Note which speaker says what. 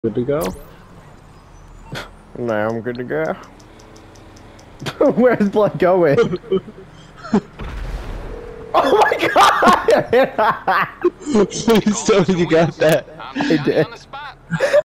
Speaker 1: Good to go?
Speaker 2: Now I'm good to go.
Speaker 1: Where's Blood going? Oh my god!
Speaker 3: Please tell me you got that.
Speaker 1: I did.